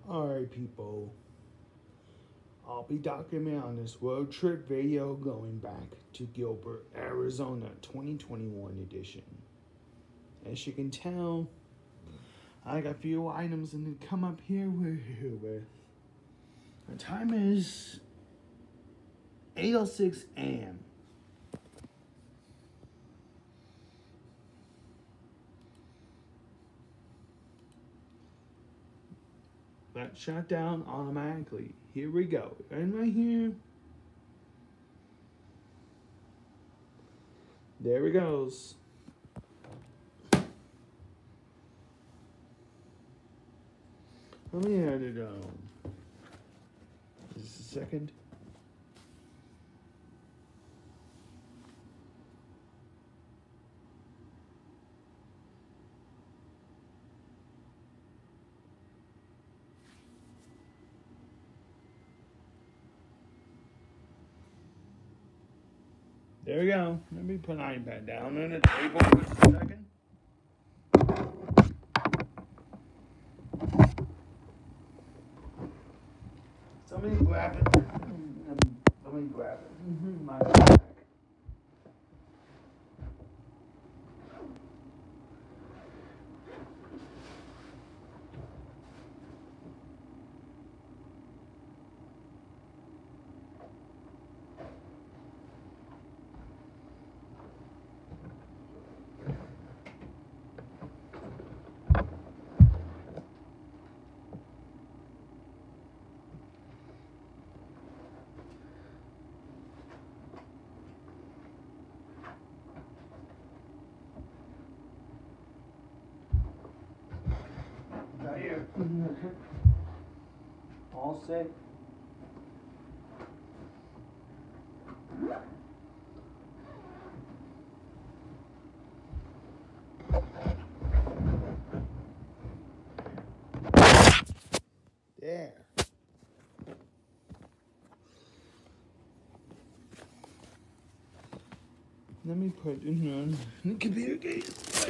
Alright, people. I'll be documenting on this road trip video going back to Gilbert, Arizona 2021 edition. As you can tell, I got a few items and to come up here with. The time is 8:06 a.m. That shut down automatically. Here we go. And right here. There it goes. Let me add it on. Just a second. There we go. Let me put an iPad down on the table for just a second. Somebody grab it. Somebody grab it. My back. Right here. All set. There. Let me put it on the computer case.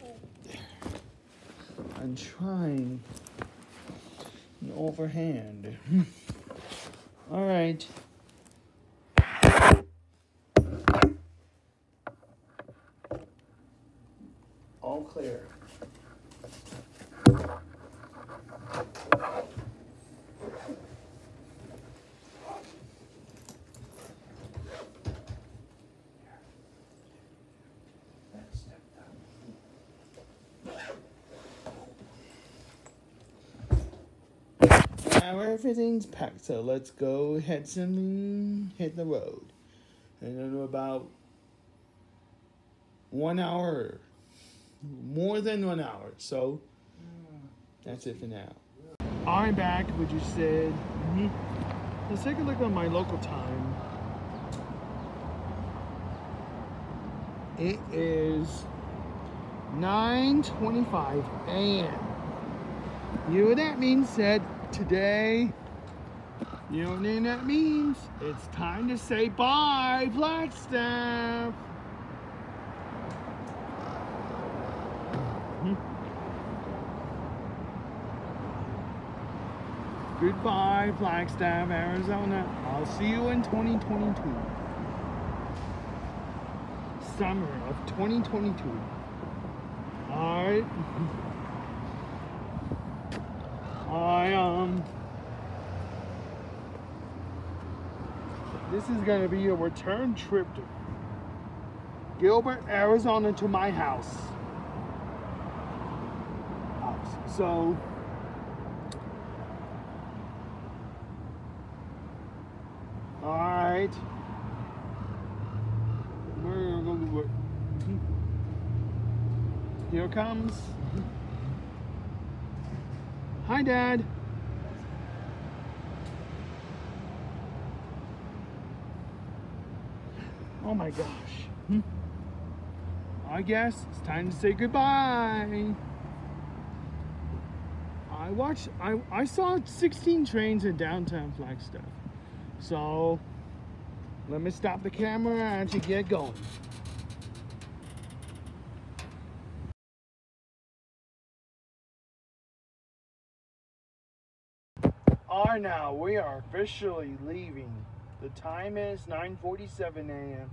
I'm trying an overhand. All right. All clear. Now everything's packed, so let's go hit the road. And in about 1 hour, more than 1 hour. So that's it for now. I'm back, what you said. Let's take a look at my local time. It is 9:25 a.m. You know what that means? Said today. You know what that means? It's time to say bye, Flagstaff. Goodbye, Flagstaff, Arizona. I'll see you in 2022. Summer of 2022. Alright. This is gonna be a return trip to Gilbert, Arizona, to my house. So alright. Here it comes. Hi, Dad. Oh my gosh. I guess it's time to say goodbye. I saw 16 trains in downtown Flagstaff. So let me stop the camera and to get going. Alright, now we are officially leaving. The time is 9:47 a.m.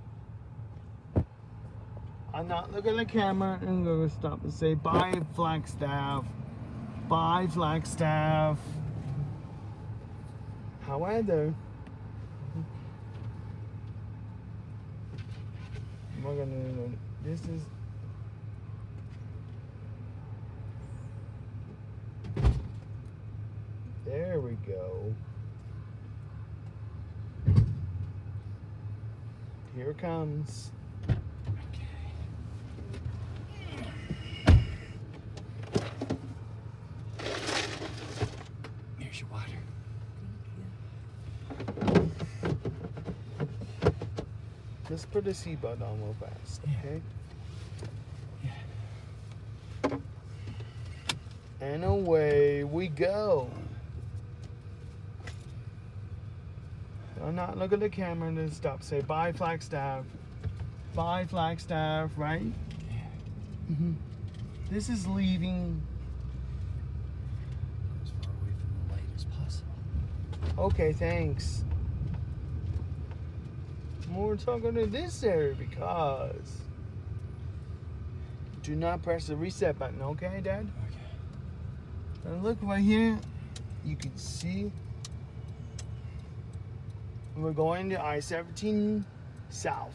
I'm not looking at the camera. I'm going to stop and say bye, Flagstaff. Bye, Flagstaff. However, we're gonna. This is. There we go. Here it comes. Here's your water. Let's put the seatbelt on real fast, okay? Yeah. And away we go. I'm not looking at the camera and then stop. Say bye, Flagstaff. Bye, Flagstaff, right? Yeah. Mm-hmm. This is leaving. As far away from the light as possible. Okay, thanks. We're talking to this area because do not press the reset button, okay, Dad? Okay. And look right here, you can see we're going to I-17 south.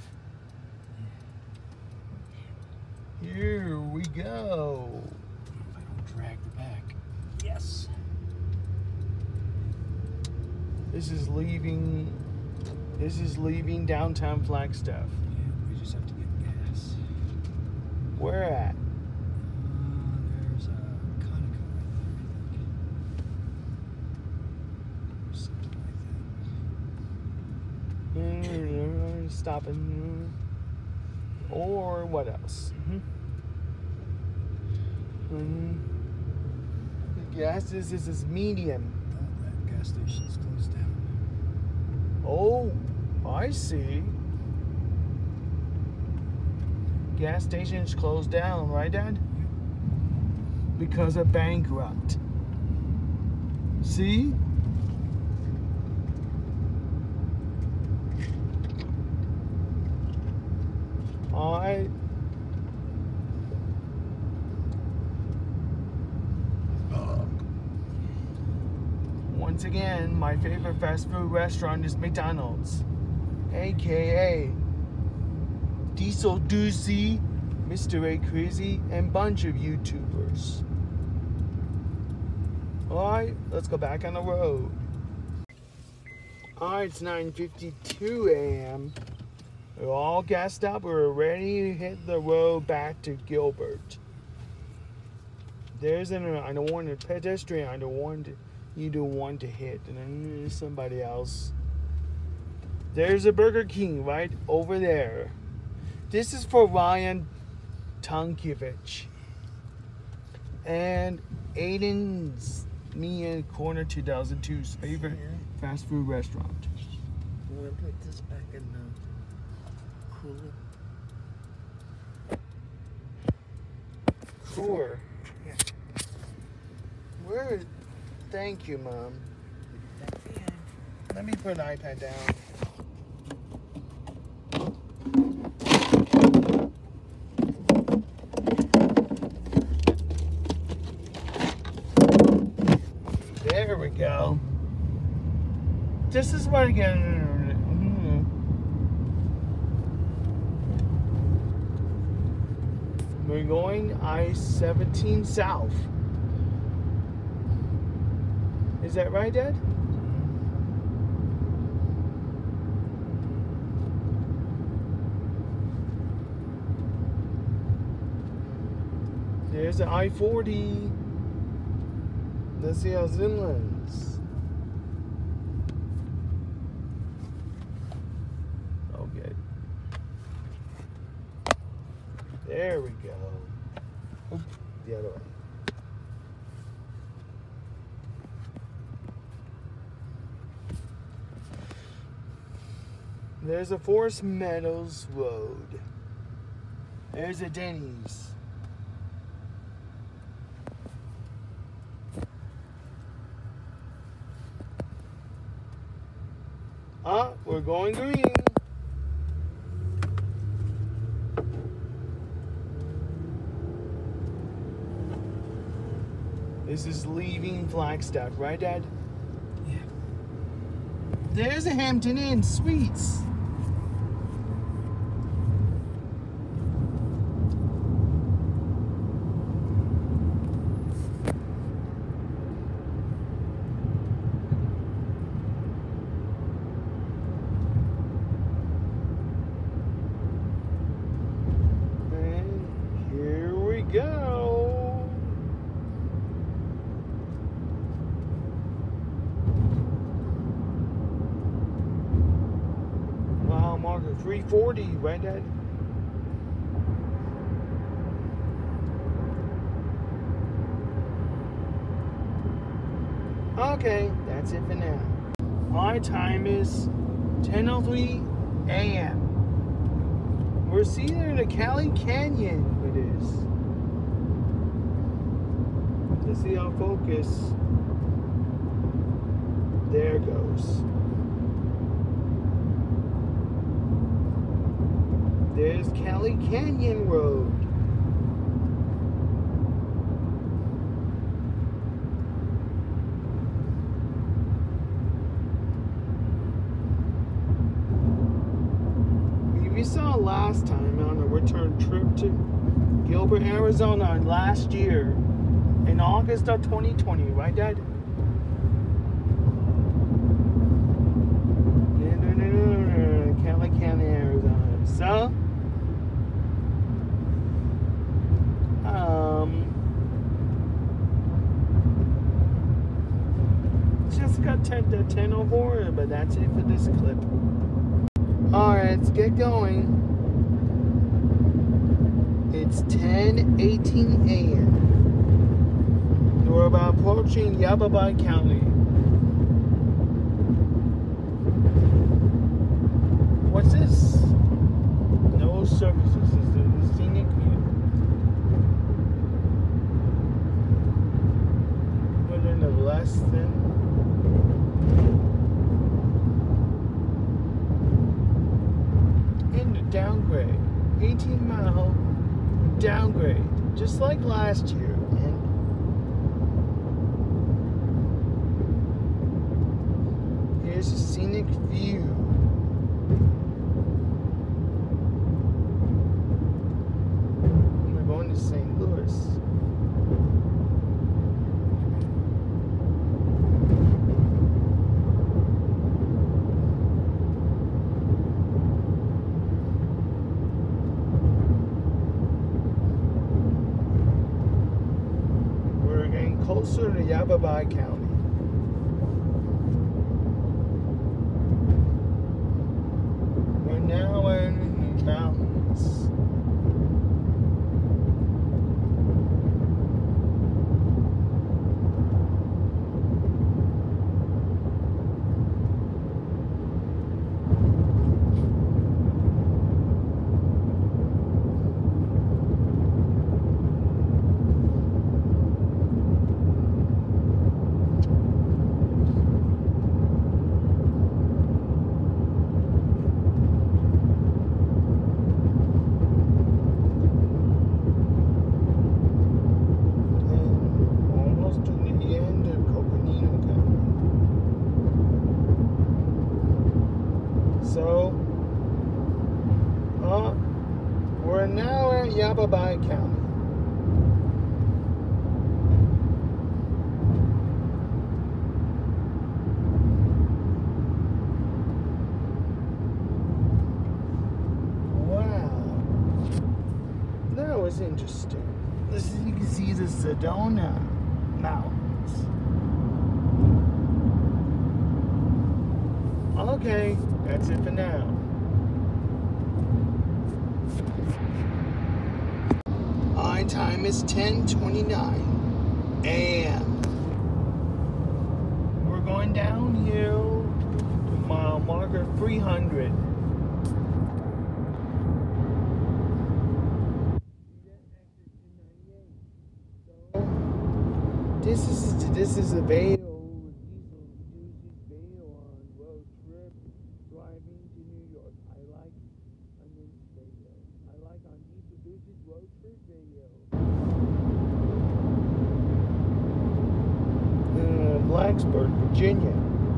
Here we go. If I don't drag the back. Yes. This is leaving downtown Flagstaff. Yeah, we just have to get gas. Where at? There's a Conoco right there, I think. Or something like that. Stopping. Or what else? The gas this is medium. Oh, that gas station's closed down. Oh, I see. Gas station's closed down, right, Dad? Because of bankrupt. See? Alright. Once again, my favorite fast food restaurant is McDonald's, aka Diesel Doozy, Mr. A Crazy, and bunch of YouTubers. Alright, let's go back on the road. Alright, it's 9:52 a.m. We're all gassed up. We're ready to hit the road back to Gilbert. There's I don't want a pedestrian. I don't want you to want to hit, and then there's somebody else. There's a Burger King right over there. This is for Ryan Tunkiewicz and Aiden's Mia Corner 2002's favorite fast food restaurant. You want to put this back in the cooler? Sure. Yeah. Where? Thank you, Mom. Let me put an iPad down. There we go. This is what I get. We're going I-17 south. Is that right, Dad? There's the I-40. Let's see how Zinlands. Okay. There we go. Oop, the other way. There's a Forest Meadows Road. There's a Denny's. We're going green. This is leaving Flagstaff, right, Dad? Yeah. There's a Hampton Inn Suites. And here we go. Mile marker 340, right, Dad? Okay, that's it for now. My time is 10:03 a.m. We're seeing in the Cali Canyon with this. Let's see our focus. There it goes. There's Cali Canyon Road. We saw last time on a return trip to Gilbert, Arizona last year in August of 2020, right, Dad? Cali County, Arizona. So, just got 10:04, but that's it for this clip. Alright, let's get going. It's 10:18 a.m. We're about approaching Yavapai County. What's this? No services. This is the scenic view. Within the less than. Downgrade, 18-mile downgrade, just like last year. And here's a scenic view. We're going to St. Louis. Closer to Yavapai County. We're now in the mountains. We're now at Yavapai County. Wow, that was interesting. You can see the Sedona Mountains. Okay, that's it for now. My time is 10:29 a.m. We're going downhill to mile marker 300. This is a Vail diesel on road trip driving to New York. I like onion video. I like on he produces road trip video. Blacksburg, Virginia.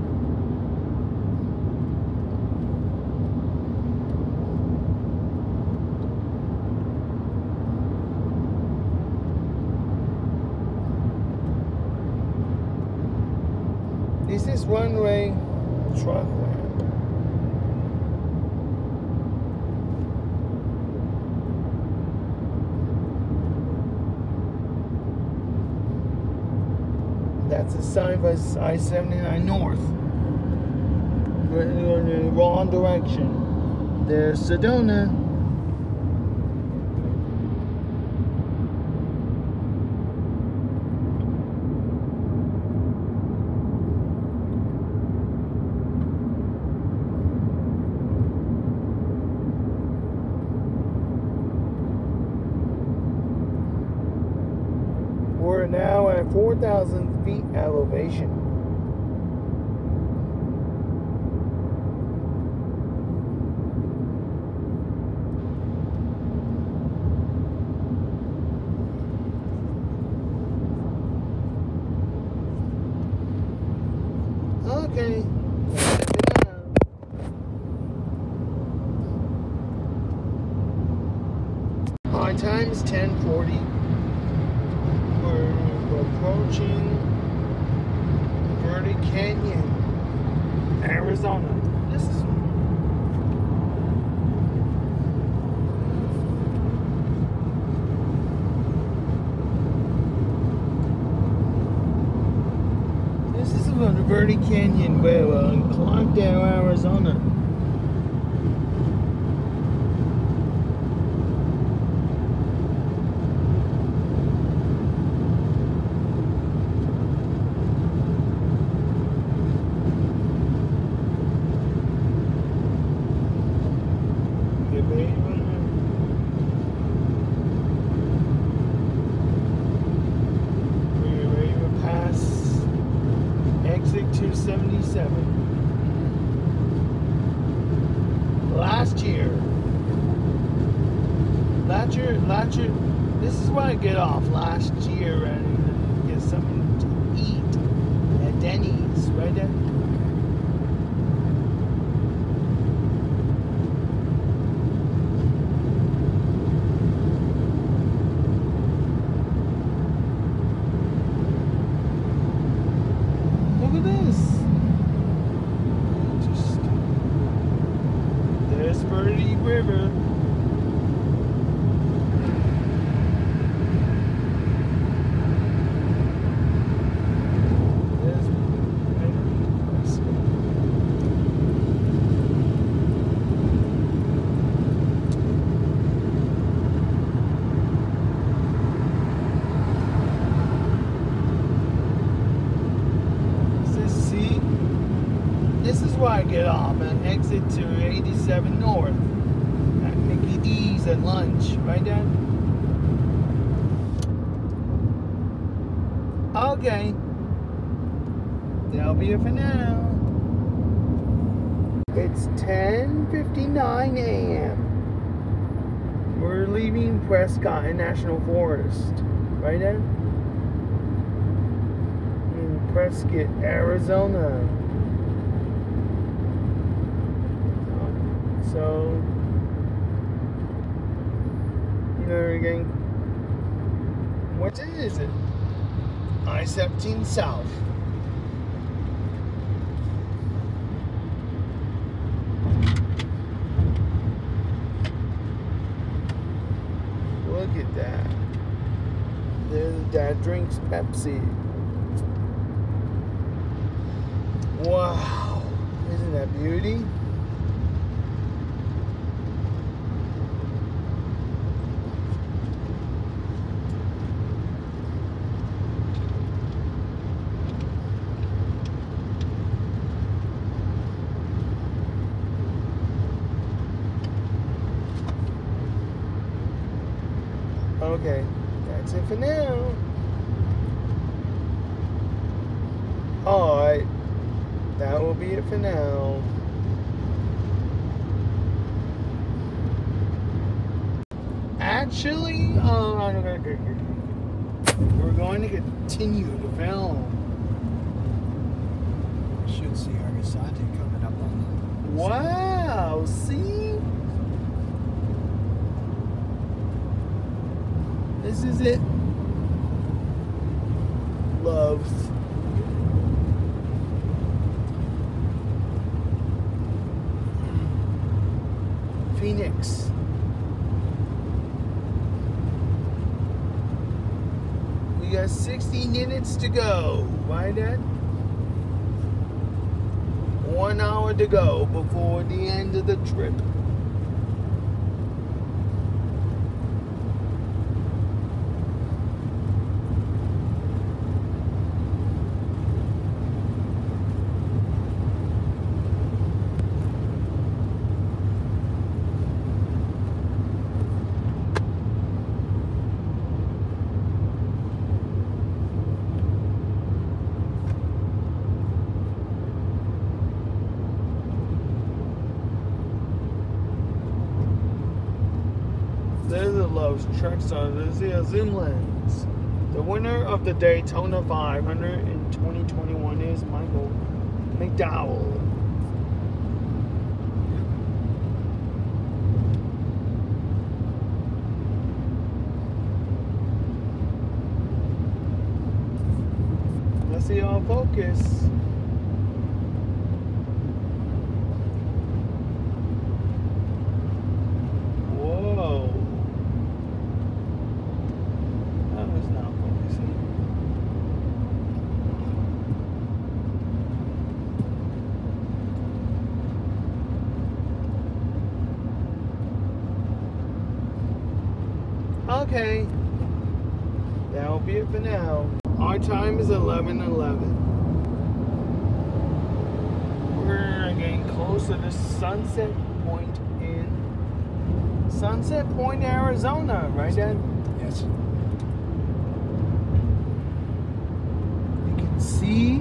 This is one-way truck ramp. That's a sign by I-79 North. We're going in the wrong direction. There's Sedona. We're now at 4,000 feet elevation. Okay. High time is 10:40. We're approaching Verde Canyon, Arizona. This is on the Verde Canyon, well, in Clarkdale, Arizona. Exit 277. Last year, this is where I get off last year and get something to eat at Denny's, right there. Look at this. There's Verde River. This is where I get off and exit to 87 North at Mickey D's at lunch, right, Dad? Okay, that'll be it for now. It's 10:59 a.m. We're leaving Prescott National Forest, right, Dad? In Prescott, Arizona. So, you know, again, what is it? I-17 South. Look at that. There's Dad drinks Pepsi. Wow. Isn't that beauty? Okay, that's it for now. Alright, that will be it for now. actually, we're going to continue to film. Should see Argasate coming up on the. Wow, see? This is it. Loves. Phoenix. We got 60 minutes to go. Right, Dad? 1 hour to go before the end of the trip. There's a Lowe's truck stop. There's a zoom lens. The winner of the Daytona 500 in 2021 is Michael McDowell. Let's see on focus. Whoa. That was not focusing. Okay. That'll be it for now. Our time is 11:11. We're getting close to the Sunset Point in Sunset Point, Arizona, right, Dad? Yes. You can see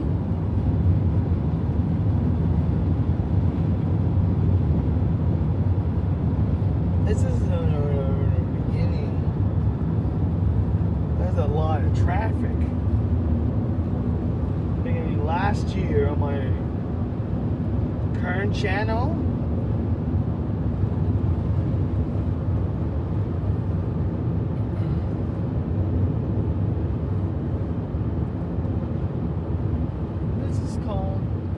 this is the beginning. There's a lot of traffic. Beginning last year on my current channel. This is called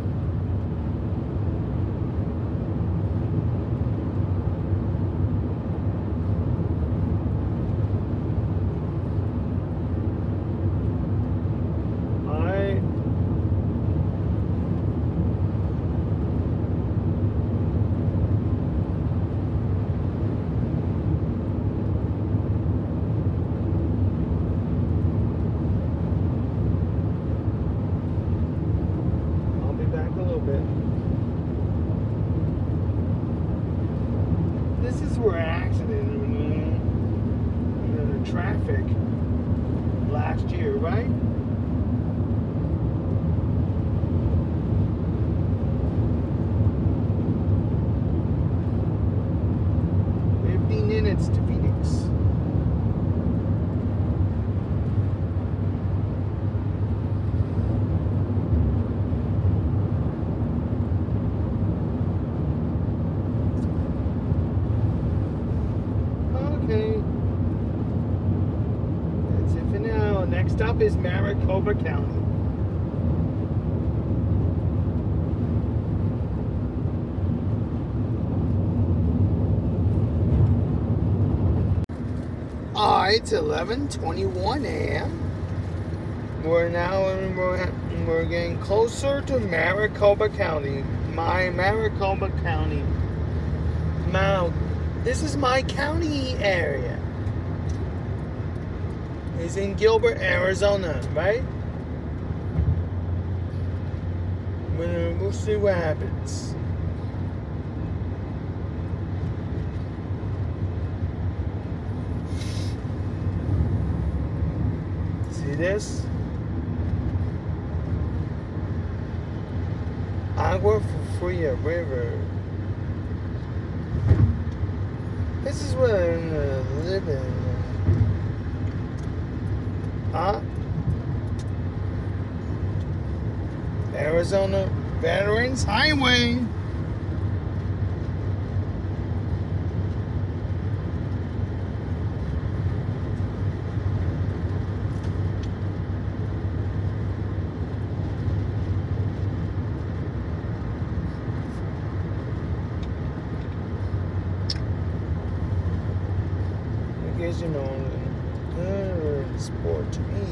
this is where accident, the traffic last year, right? Minutes to Phoenix. Okay. That's it for now. Next up is Maricopa County. It's 11:21 a.m. We're getting closer to Maricopa County. My Maricopa County. Now, this is my county area. It's in Gilbert, Arizona, right? We'll see what happens. This Agua Fria River. This is where I live in. Arizona Veterans Highway. I guess you know, sport to me.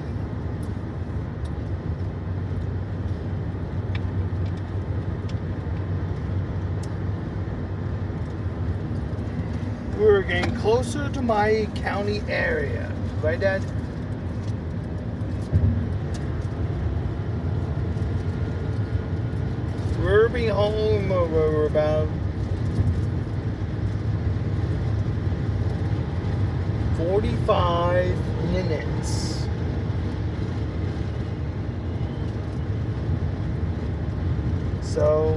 We're getting closer to my county area, right, Dad? We'll be home over about 45 minutes. So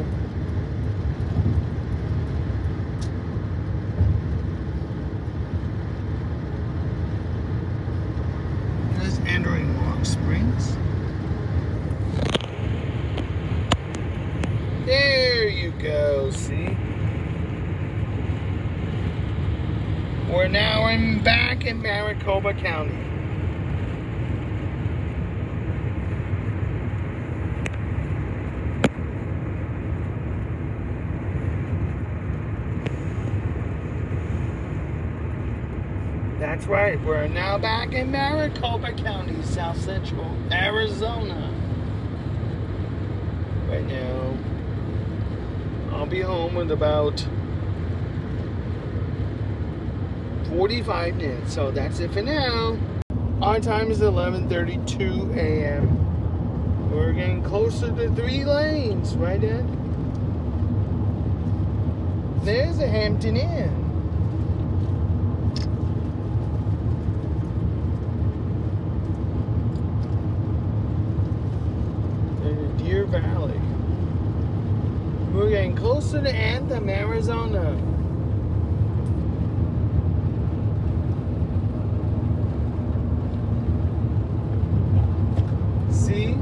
just entering Rock Springs. There you go, see? We're now back in Maricopa County. That's right, we're now back in Maricopa County, South Central Arizona. Right now, I'll be home in about 45 minutes, so that's it for now. Our time is 11:32 a.m. We're getting closer to 3 lanes, right, Ed? There's a Hampton Inn. In Deer Valley. We're getting closer to Anthem, Arizona. See?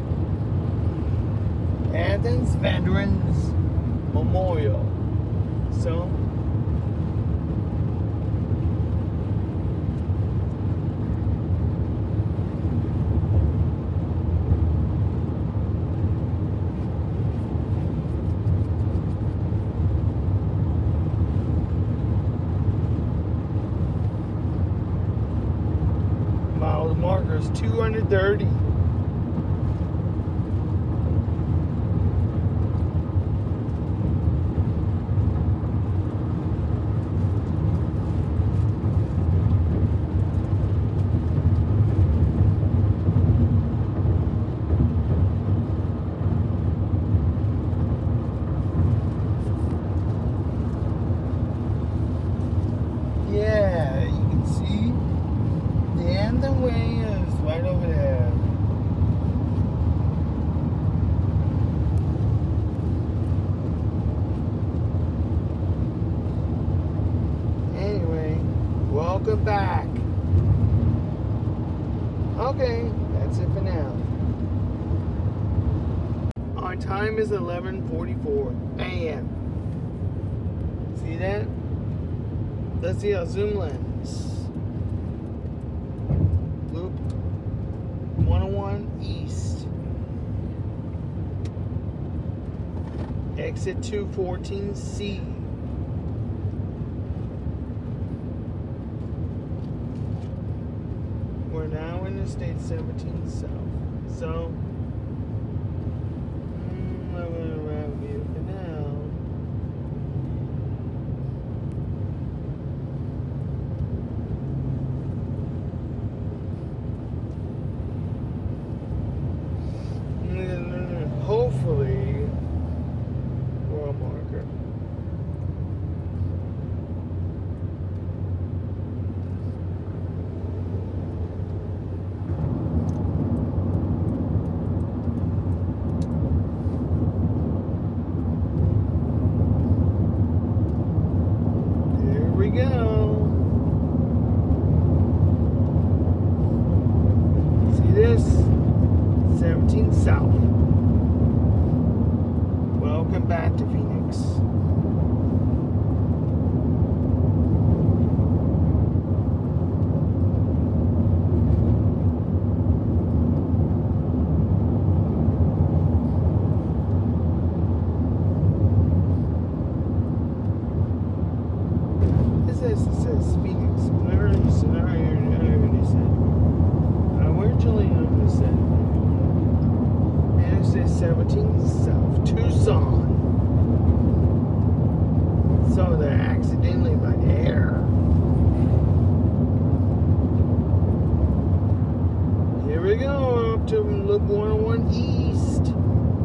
Athens Veterans Memorial. So, mile markers 230. Yeah, you can see the Anthem Way is right over there. Anyway, welcome back. Okay, that's it for now. Our time is 11:44 a.m. See that? Let's see our zoom lens. Loop 101 east. Exit 214C. We're now in Interstate 17 south. So, I'm going to route view for now. Hopefully, world marker. There we go. See this? 17 south. this? It says Phoenix. I already said. Originally on the set. Interstate 17 South Tucson. So they're accidentally by there. Here we go, up to Loop 101 East.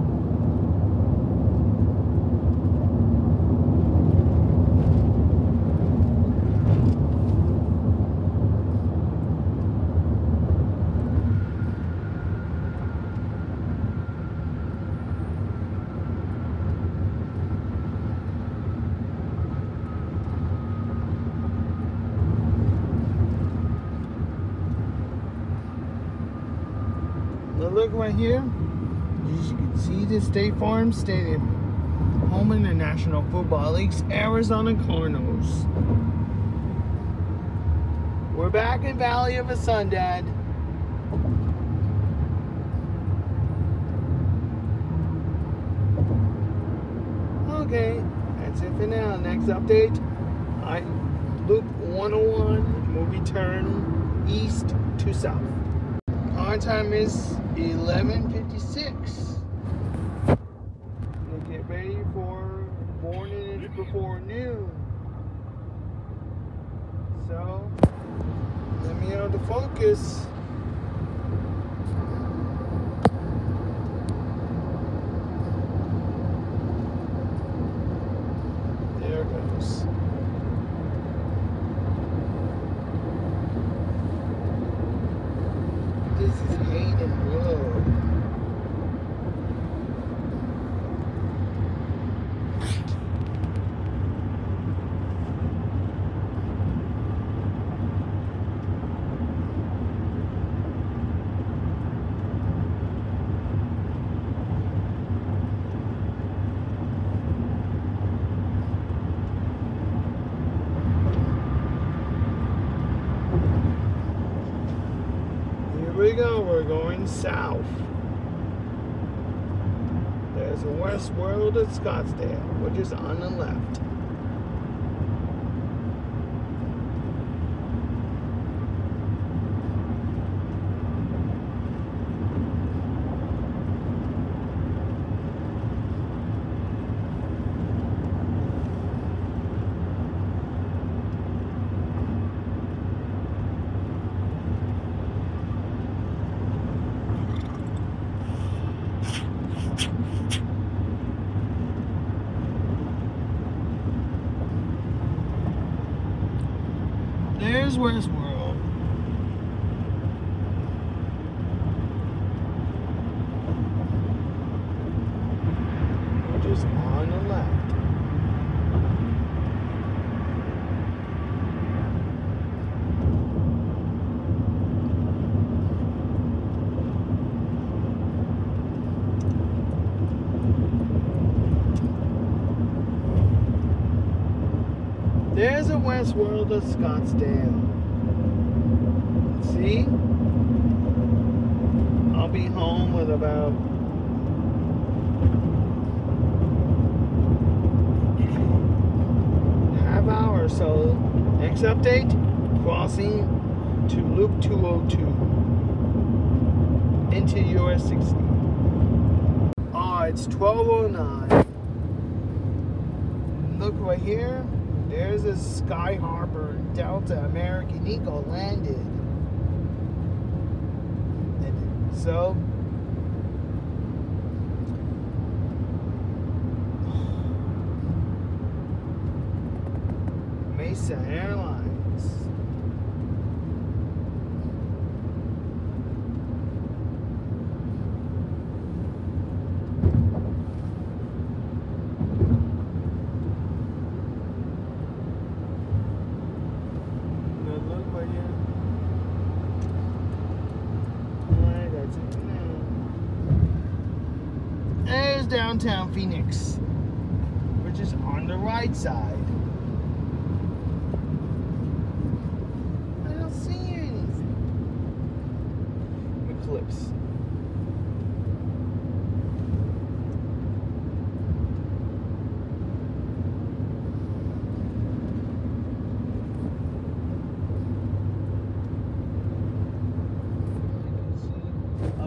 Now look right here. As you can see the State Farm Stadium, home in the National Football League's Arizona Cardinals. We're back in Valley of the Sun, Dad. Okay, that's it for now. Next update, Loop 101 will be turned east to south. Our time is 11:56. We'll get ready for morning before noon. So, let me out to focus. There it goes. This is Hayden Road. Here we go, we're going south. There's a Westworld at Scottsdale, which is on the left. There's Westworld. Which is on the left. There's a Westworld of Scottsdale. See? I'll be home with about half hour or so. Next update, crossing to Loop 202 into US 60. Oh, it's 12:09. Look right here. There's a Sky Harbor Delta American Eagle landed. And so, Mesa Airlines. There's downtown Phoenix, which is on the right side. I don't see anything. Eclipse.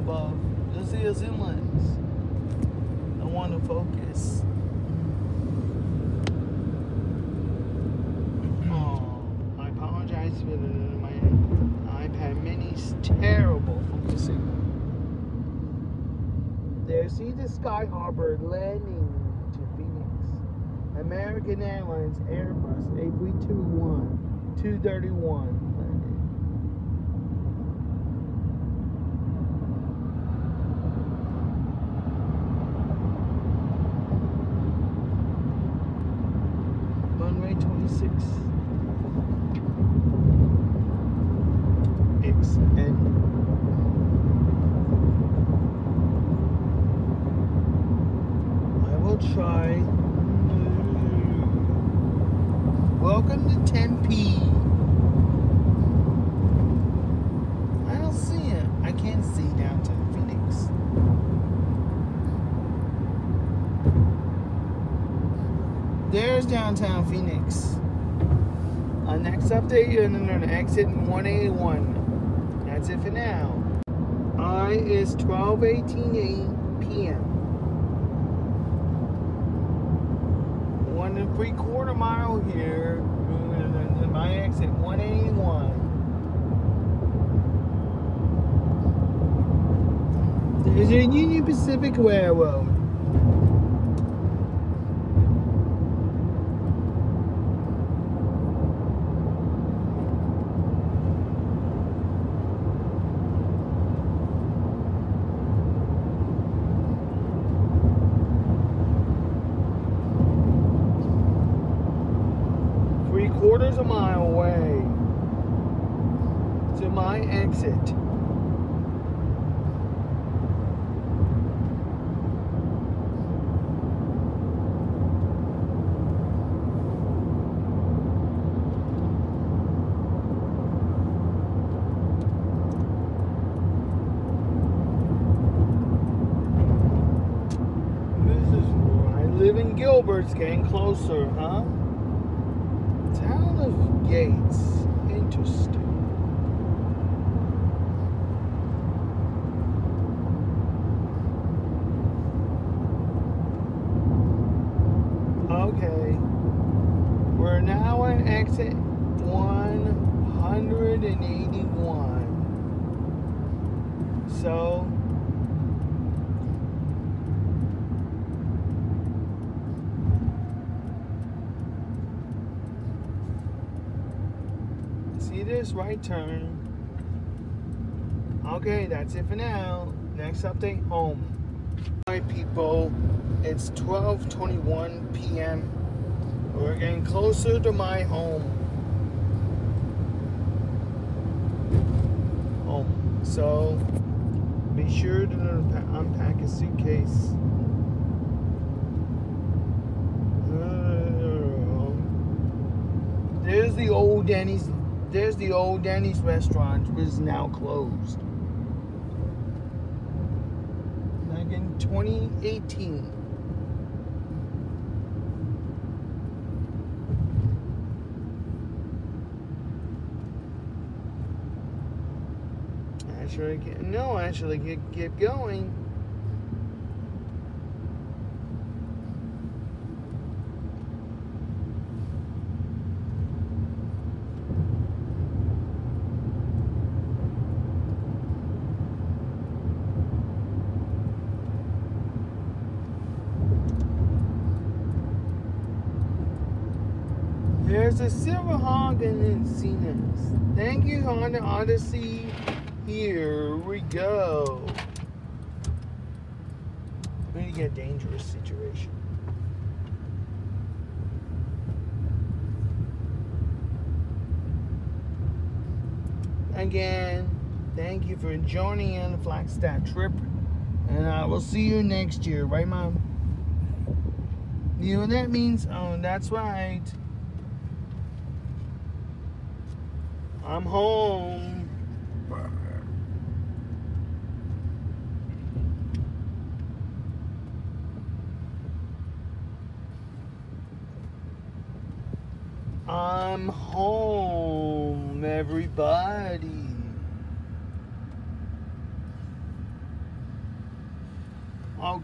above. You'll see a zoom lens. I want to focus. Oh, I apologize for my iPad Mini's terrible focusing. There, see the Sky Harbor landing to Phoenix. American Airlines Airbus A321 231 landed. Runway 26. XN. I will try. Welcome to Tempe. I don't see it. I can't see downtown Phoenix. There's downtown Phoenix. Next update, you're going to exit 181. That's it for now. I is 12:18 p.m. 1 3/4 mile here. My exit 181. There's a Union Pacific Railroad. Quarters a mile away to my exit. I live in Gilbert. It's getting closer, huh? Town of Gates. Interesting. Okay. We're now at exit 181. So see this right turn. Okay, that's it for now. Next update, home. Alright people, it's 12:21 p.m. We're getting closer to my home. So be sure to unpack a suitcase. There's the old Denny's. There's the old Denny's restaurant, which is now closed. Like in 2018. Actually, keep going. There's a Silverhawk and Encinas. Thank you, Honda Odyssey. Here we go. Really get a dangerous situation. Again, thank you for joining in the Flagstaff trip. And I will see you next year, right, Mom? You know what that means? Oh, that's right. I'm home. I'm home, everybody.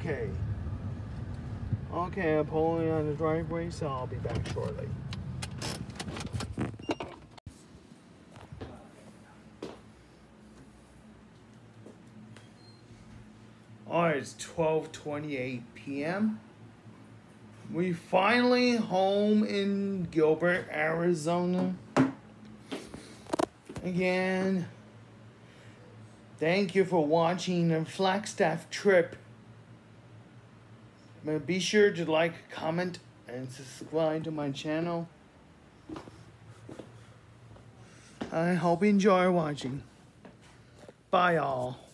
Okay. Okay, I'm pulling on the driveway, so I'll be back shortly. Alright, it's 12:28 p.m. We finally home in Gilbert, Arizona. Again, thank you for watching the Flagstaff trip. Be sure to like, comment, and subscribe to my channel. I hope you enjoy watching. Bye, all.